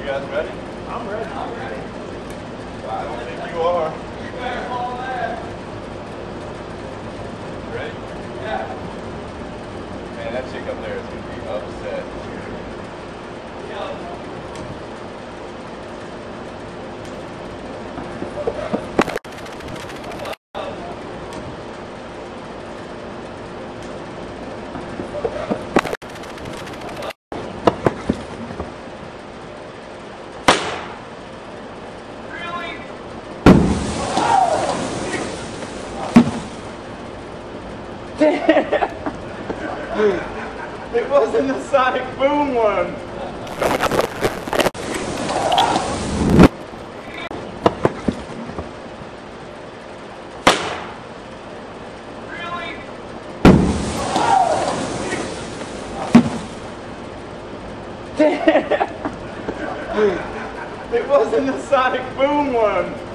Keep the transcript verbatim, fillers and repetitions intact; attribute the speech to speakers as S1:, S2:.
S1: guys ready?
S2: I'm ready.
S1: I'm ready. I don't think you are.
S2: You better follow that.
S1: Ready?
S2: Yeah.
S1: Man, that chick up there is going to be upset.
S2: Yeah.
S1: It wasn't the sonic boom one.
S2: Really?
S1: It wasn't the sonic boom one.